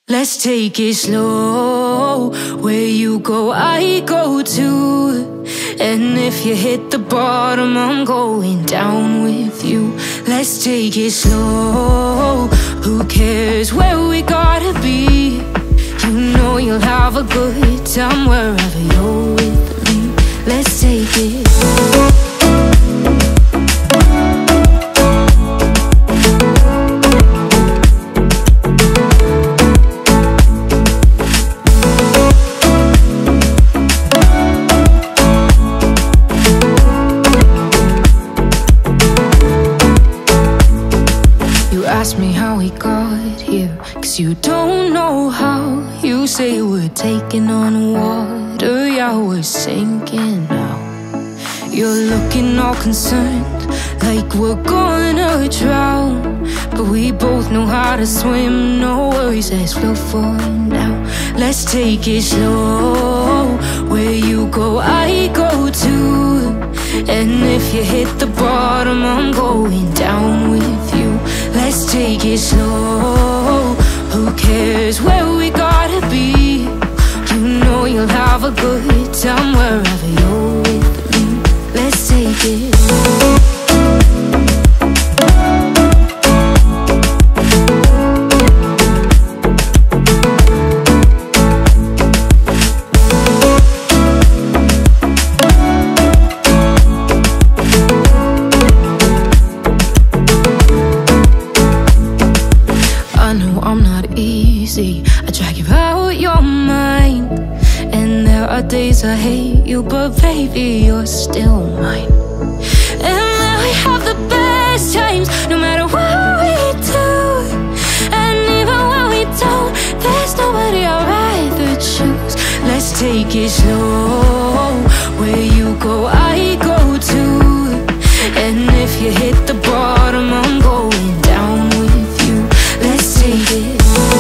Let's take it slow. Where you go, I go too. And if you hit the bottom, I'm going down with you. Let's take it slow. Who cares where we gotta be? You know you'll have a good time wherever you're with me. Let's take it. Ask me how we got here, 'cause you don't know how. You say we're taking on water, yeah, we're sinking now. You're looking all concerned, like we're gonna drown. But we both know how to swim, no worries, let's float for now. Let's take it slow. Where you go, I go too. And if you hit the bottom, I'm going down with you. Let's take it slow. Who cares where we gotta be? You know you'll have a good time wherever you're with me. Let's take it. I drag you out your mind, and there are days I hate you, but baby, you're still mine. And then we have the best times, no matter what we do. And even when we don't, there's nobody I'd rather choose. Let's take it slow. Where you go, I go too. And if you hit the bottom, I'm going down with you. Let's take it.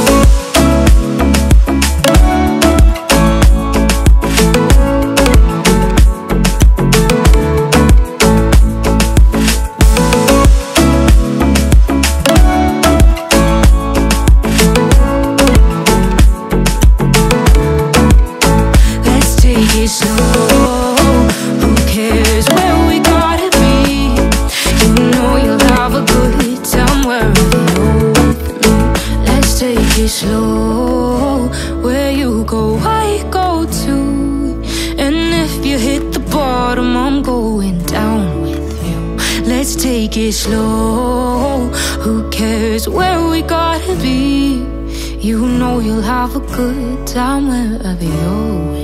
Slow, where you go, I go too. And if you hit the bottom, I'm going down with you. Let's take it slow. Who cares where we gotta be? You know you'll have a good time wherever you're.